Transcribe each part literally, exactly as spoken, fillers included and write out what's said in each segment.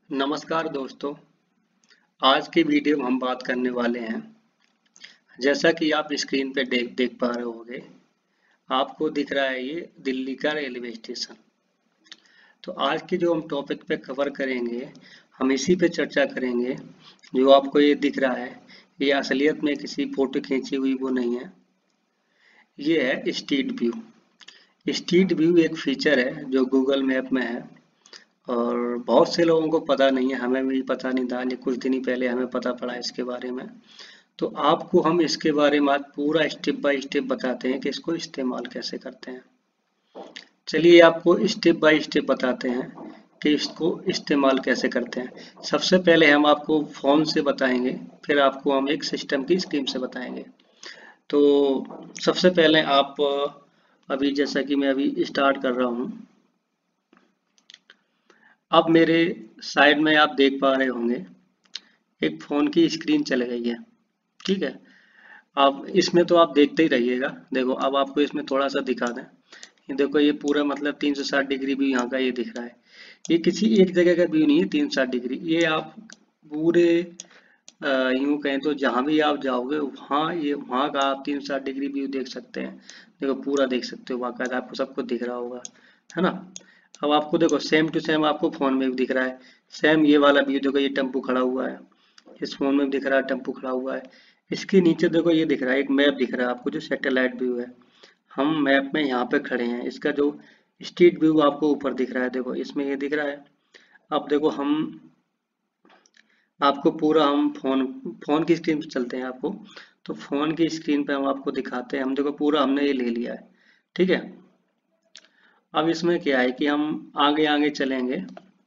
नमस्कार दोस्तों। आज की वीडियो में हम बात करने वाले हैं। जैसा कि आप स्क्रीन पे देख देख पा रहे होंगे, आपको दिख रहा है ये दिल्ली का रेलवे स्टेशन। तो आज की जो हम टॉपिक पे कवर करेंगे, हम इसी पे चर्चा करेंगे। जो आपको ये दिख रहा है, ये असलियत में किसी फोटो खींची हुई वो नहीं है। ये है स्ट्रीट व्यू। स्ट्रीट व्यू एक फीचर है जो गूगल मैप में है और बहुत से लोगों को पता नहीं है। हमें भी पता नहीं था, ये कुछ दिन ही पहले हमें पता पड़ा इसके बारे में। तो आपको हम इसके बारे में आज पूरा स्टेप बाय स्टेप बताते हैं कि इसको इस्तेमाल कैसे करते हैं। चलिए आपको स्टेप बाय स्टेप बताते हैं कि इसको इस्तेमाल कैसे करते हैं। सबसे पहले हम आपको फोन से बताएंगे, फिर आपको हम एक सिस्टम की स्क्रीन से बताएंगे। तो सबसे पहले आप अभी, जैसा कि मैं अभी स्टार्ट कर रहा हूँ, अब मेरे साइड में आप देख पा रहे होंगे एक फ़ोन की स्क्रीन चल गई है। ठीक है, अब इसमें तो आप देखते ही रहिएगा। देखो, अब आपको इसमें थोड़ा सा दिखा दें। ये देखो, ये पूरा मतलब तीन सौ साठ डिग्री भी यहाँ का ये दिख रहा है। ये किसी एक जगह का व्यू नहीं है तीन सौ साठ डिग्री। ये आप पूरे अ, यूं कहें तो जहां भी आप जाओगे वहाँ ये वहाँ का आप तीन सौ साठ डिग्री व्यू देख सकते हैं। देखो, पूरा देख सकते हो, बाकायदा आपको सब कुछ दिख रहा होगा, है ना। अब आपको देखो सेम टू सेम आपको फोन में भी दिख रहा है। सेम ये वाला व्यू देखो, ये टेम्पो खड़ा हुआ है, इस फोन में भी दिख रहा है, टेम्पो खड़ा हुआ है। इसके नीचे देखो ये दिख रहा है, एक मैप दिख रहा है आपको जो सैटेलाइट व्यू है। हम मैप में यहाँ पे खड़े हैं। इसका जो स्ट्रीट व्यू आपको ऊपर दिख रहा है, देखो इसमें ये दिख रहा है। अब देखो, हम आपको पूरा हम फोन फोन की स्क्रीन पे चलते हैं आपको। तो फोन की स्क्रीन पे हम आपको दिखाते हैं। हम देखो पूरा हमने ये ले लिया है। ठीक है, अब इसमें क्या है कि हम आगे आगे चलेंगे,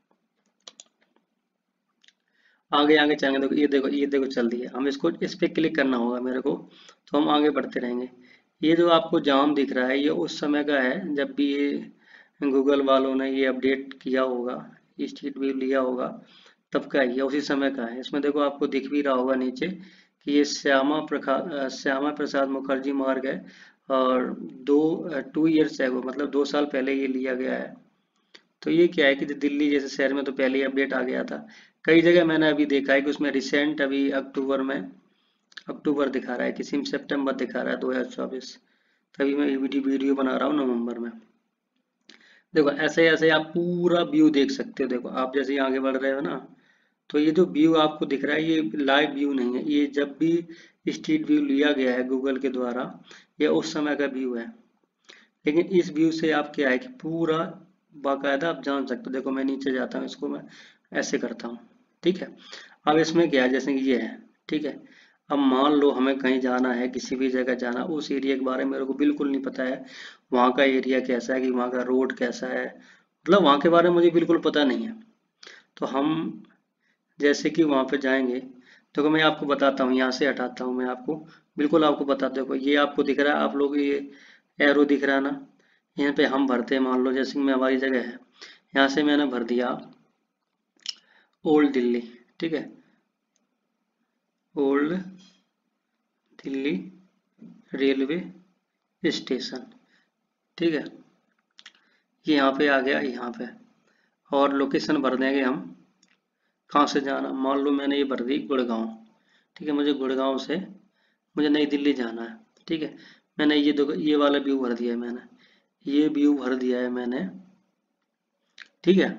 आगे आगे चलेंगे। देखो ये देखो ये देखो चल दिया। हम इसको इस पे क्लिक करना होगा मेरे को, तो हम आगे बढ़ते रहेंगे। ये जो आपको जाम दिख रहा है, ये उस समय का है जब भी ये गूगल वालों ने ये अपडेट किया होगा, स्ट्रीट व्यू लिया होगा, तब का है ये, उसी समय का है। इसमें देखो आपको दिख भी रहा होगा नीचे कि ये श्यामा प्रसाद श्यामा प्रसाद मुखर्जी मार्ग है और दो टू ईयर्स है वो, मतलब दो साल पहले ये लिया गया है। तो ये क्या है कि दिल्ली जैसे शहर में तो पहले ही अपडेट आ गया था। कई जगह मैंने अभी देखा है कि उसमें रिसेंट अभी अक्टूबर में अक्टूबर दिखा रहा है, किसी में सितंबर दिखा रहा है दो हज़ार चौबीस। तभी मैं ये वीडियो वीडियो बना रहा हूँ नवंबर में। देखो ऐसे ऐसे आप पूरा व्यू देख सकते हो। देखो आप जैसे ही आगे बढ़ रहे हो ना, तो ये जो व्यू आपको दिख रहा है ये लाइव व्यू नहीं है। ये जब भी स्ट्रीट व्यू लिया गया है गूगल के द्वारा, ये उस समय का व्यू है। लेकिन इस व्यू से आप क्या है कि पूरा बाकायदा आप जान सकते हो। देखो मैं नीचे जाता हूँ, इसको मैं ऐसे करता हूँ। ठीक है, अब इसमें क्या है, जैसे कि ये है। ठीक है, अब मान लो हमें कहीं जाना है, किसी भी जगह जाना, उस एरिया के बारे में मेरे को बिल्कुल नहीं पता है। वहाँ का एरिया कैसा है, कि वहाँ का रोड कैसा है, मतलब वहाँ के बारे में मुझे बिल्कुल पता नहीं है। तो हम जैसे कि वहाँ पे जाएंगे, देखो मैं आपको बताता हूँ, यहाँ से हटाता हूँ मैं आपको, बिल्कुल आपको बता। देखो ये आपको दिख रहा है, आप लोग ये एरो दिख रहा है ना, यहाँ पे हम भरते हैं। मान लो जैसे कि मैं, हमारी जगह है, यहाँ से मैंने भर दिया ओल्ड दिल्ली। ठीक है, ओल्ड दिल्ली रेलवे स्टेशन। ठीक है, ये यहाँ पे आ गया, यहाँ पे। और लोकेशन भर देंगे हम, कहाँ से जाना। मान लो मैंने ये भर दी गुड़गांव। ठीक है, मुझे गुड़गांव से मुझे नई दिल्ली जाना है। ठीक है, मैंने ये देखो ये वाला व्यू भर दिया है मैंने, ये व्यू भर दिया है मैंने। ठीक है,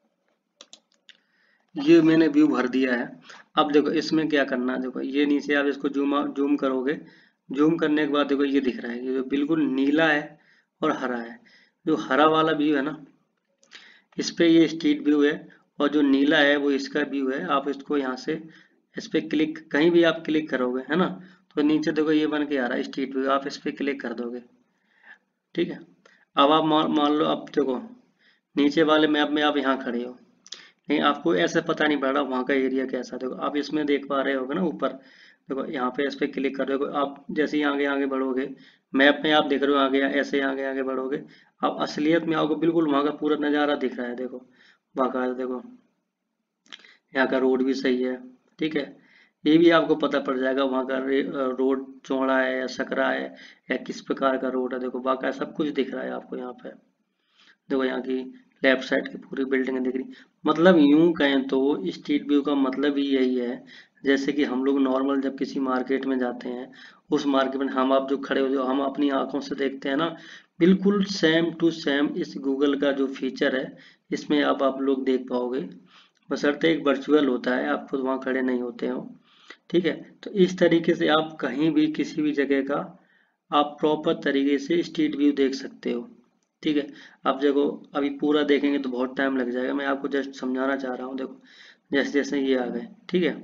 ये मैंने व्यू भर दिया है। अब देखो इसमें क्या करना है, देखो ये नीचे आप इसको जूम जूम करोगे। जूम करने के बाद देखो ये दिख रहा है, ये जो बिल्कुल नीला है और हरा है। जो हरा वाला व्यू है ना, इस पे ये स्ट्रीट व्यू है, और जो नीला है वो इसका व्यू है। आप इसको यहाँ से इस पे क्लिक, कहीं भी आप क्लिक करोगे, है ना, तो नीचे देखो ये बन के आ रहा है स्ट्रीट व्यू। आप इस पे क्लिक कर दोगे। ठीक है, अब आप मान मान लो, अब देखो नीचे वाले मैप में आप यहाँ खड़े हो, नहीं आपको ऐसे पता नहीं पड़ रहा वहाँ का एरिया कैसा। देखो आप इसमें देख पा रहे होगे ना ऊपर, देखो यहाँ पे इस पे क्लिक कर रहे हो आप। जैसे ही आगे आगे बढ़ोगे मैप में, आप देख रहे हो आगे, ऐसे आगे आगे बढ़ोगे, आप असलियत में आओगे, बिल्कुल वहाँ का पूरा नज़ारा दिख रहा है। देखो बाकायदा देखो, यहाँ का रोड भी सही है। ठीक है, ये भी आपको पता पड़ जाएगा वहाँ का रोड चौड़ा है या सकरा है, या किस प्रकार का रोड है। देखो बाकायदा सब कुछ दिख रहा है आपको यहाँ पे। देखो यहाँ की लेफ्ट साइड की पूरी बिल्डिंग दिख रही। मतलब यूं कहें तो स्ट्रीट व्यू का मतलब ही यही है, जैसे कि हम लोग नॉर्मल जब किसी मार्केट में जाते हैं, उस मार्केट में हम आप जो खड़े हो जो हम अपनी आंखों से देखते हैं ना, बिल्कुल सेम टू सेम इस गूगल का जो फीचर है इसमें अब आप लोग देख पाओगे, बशर्ते एक वर्चुअल होता है, आप खुद वहाँ खड़े नहीं होते हो। ठीक है, तो इस तरीके से आप कहीं भी किसी भी जगह का आप प्रॉपर तरीके से स्ट्रीट व्यू देख सकते हो। ठीक है, आप देखो अभी पूरा देखेंगे तो बहुत टाइम लग जाएगा, मैं आपको जस्ट समझाना चाह रहा हूँ। देखो जैसे जैसे ये आ गए, ठीक है,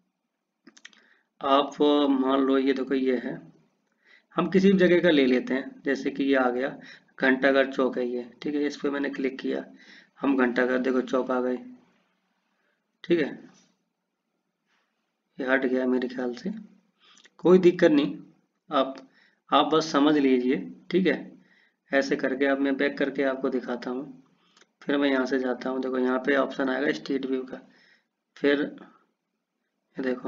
आप अ, मान लो ये देखो ये है, हम किसी भी जगह का ले लेते हैं, जैसे कि ये आ गया घंटाघर चौक है ये, ठीक है, इस पर मैंने क्लिक किया, हम घंटाघर देखो चौक आ गए। ठीक है, ये हट गया मेरे ख्याल से, कोई दिक्कत नहीं, आप आप बस समझ लीजिए। ठीक है, ऐसे करके अब मैं बैक करके आपको दिखाता हूँ, फिर मैं यहाँ से जाता हूँ, देखो यहाँ पे ऑप्शन आएगा स्ट्रीट व्यू का, फिर ये देखो,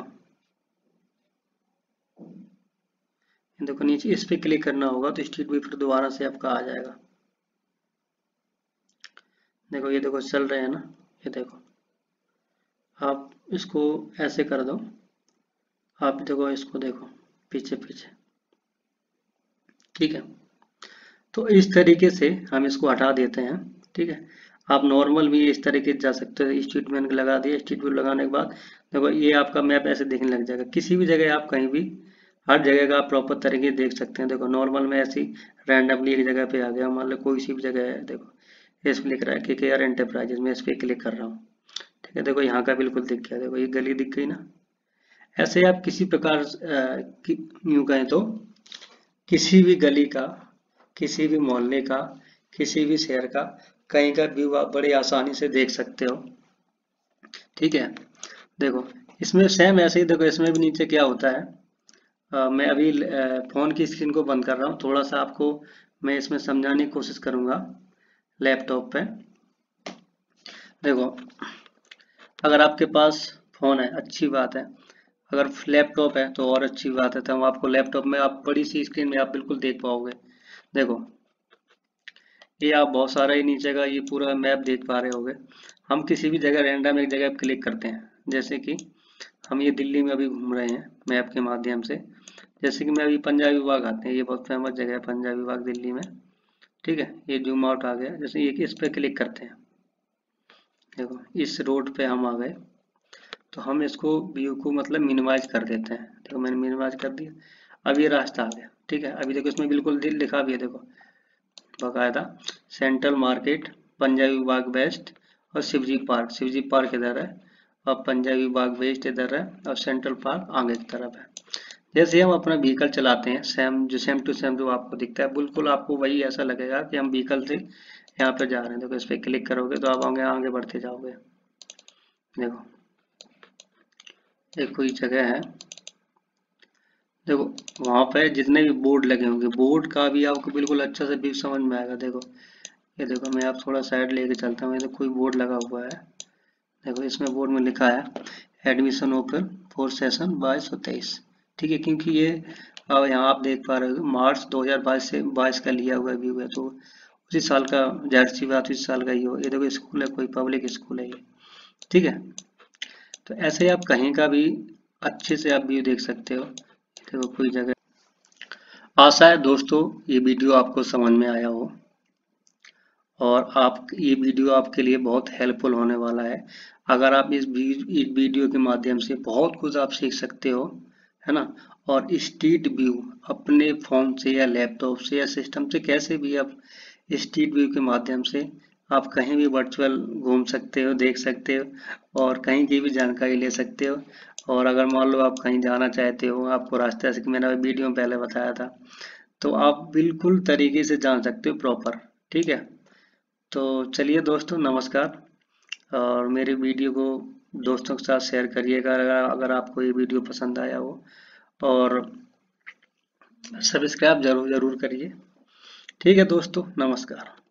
ये देखो नीचे इस पे क्लिक करना होगा तो स्ट्रीट व्यू फिर दोबारा से आपका आ जाएगा। देखो ये देखो चल रहे हैं ना, ये देखो, आप इसको ऐसे कर दो, आप देखो इसको देखो पीछे पीछे। ठीक है, तो इस तरीके से हम इसको हटा देते हैं। ठीक है, आप नॉर्मल भी इस तरीके से जा सकते हो, स्ट्रीट मैंने लगा दिया, स्ट्रीट व्यू लगाने के बाद देखो ये आपका मैप ऐसे दिखने लग जाएगा, किसी भी जगह आप कहीं भी हर जगह का आप प्रॉपर तरीके से देख सकते हैं। देखो नॉर्मल में ऐसे ही रैंडमली एक जगह पे आ गया, मान लो कोई सी भी जगह है, देखो इस पे लिख रहा है के के आर एंटरप्राइजेज में, इस पे क्लिक कर रहा हूँ। ठीक है, देखो यहाँ का बिल्कुल दिख गया, देखो ये गली दिख गई ना। ऐसे आप किसी प्रकार यूं कहें तो किसी भी गली का, किसी भी मोहल्ले का, किसी भी शहर का कहीं का व्यू आप बड़ी आसानी से देख सकते हो। ठीक है, देखो इसमें सेम ऐसे ही, देखो इसमें भी नीचे क्या होता है, अ, मैं अभी अ, फोन की स्क्रीन को बंद कर रहा हूँ, थोड़ा सा आपको मैं इसमें समझाने की कोशिश करूंगा लैपटॉप पे। देखो अगर आपके पास फोन है अच्छी बात है, अगर लैपटॉप है तो और अच्छी बात है, तो हम आपको लैपटॉप में आप बड़ी सी स्क्रीन में आप बिल्कुल देख पाओगे। देखो ये आप बहुत सारा ही नीचे का ये पूरा मैप देख पा रहे होगे। हम किसी भी जगह रैंडम एक जगह क्लिक करते हैं, जैसे कि हम ये दिल्ली में अभी घूम रहे हैं मैप के माध्यम से, जैसे कि मैं अभी पंजाबी बाग आते हैं, ये बहुत फेमस जगह है पंजाबी बाग दिल्ली में। ठीक है, ये जूम आउट आ गया, जैसे ये इस पे क्लिक करते हैं, देखो इस रोड पे हम आ गए, तो हम इसको व्यू को मतलब मिनिमाइज कर देते हैं। देखो मैंने मिनिमाइज कर दिया, अब ये रास्ता आ गया। ठीक है, अभी देखो इसमें बिल्कुल दिल लिखा भी है, देखो बकायदा central market, Punjabi Bagh west और शिवजी पार्क, शिवजी पार्क इधर है और पंजाबी बाग वेस्ट इधर है और सेंट्रल पार्क आगे की तरफ है। जैसे हम अपना व्हीकल चलाते हैं सेम जो सेम टू सेम जो आपको दिखता है, बिल्कुल आपको वही ऐसा लगेगा कि हम व्हीकल से यहाँ पे जा रहे हैं। देखो इस पर क्लिक करोगे तो आप आगे आगे बढ़ते जाओगे। देखो एक कोई जगह है, देखो वहां पे जितने भी बोर्ड लगे होंगे, बोर्ड का भी आपको बिल्कुल अच्छा से व्यू समझ में आएगा। देखो ये देखो मैं आप थोड़ा साइड लेके चलता हूँ, ये तो कोई बोर्ड लगा हुआ है, देखो इसमें बोर्ड में लिखा है एडमिशन ओपन फॉर सेशन बाईस सौ तेईस। ठीक है, क्योंकि ये अब यहाँ आप देख पा रहे हो मार्च दो हज़ार बाईस से बाईस का लिया हुआ व्यू है, तो उसी साल का जाहिर सी बात उसी साल का ही हो। ये देखो स्कूल है, कोई पब्लिक स्कूल है ये। ठीक है, तो ऐसे आप कहीं का भी अच्छे से आप व्यू देख सकते हो। देखो कोई जगह, आशा है दोस्तों ये वीडियो आपको समझ में आया हो और आप ये वीडियो आपके लिए बहुत हेल्पफुल होने वाला है। अगर आप इस इस वीडियो के माध्यम से बहुत कुछ आप सीख सकते हो, है ना, और स्ट्रीट व्यू अपने फोन से या लैपटॉप से या सिस्टम से कैसे भी आप स्ट्रीट व्यू के माध्यम से आप कहीं भी वर्चुअल घूम सकते हो, देख सकते हो और कहीं की भी जानकारी ले सकते हो। और अगर मान लो आप कहीं जाना चाहते हो, आपको रास्ता, जैसे कि मैंने वीडियो में पहले बताया था, तो आप बिल्कुल तरीके से जान सकते हो प्रॉपर। ठीक है, तो चलिए दोस्तों नमस्कार, और मेरे वीडियो को दोस्तों के साथ शेयर करिएगा अगर अगर आपको ये वीडियो पसंद आया हो, और सब्सक्राइब जरूर जरूर करिए। ठीक है दोस्तों, नमस्कार।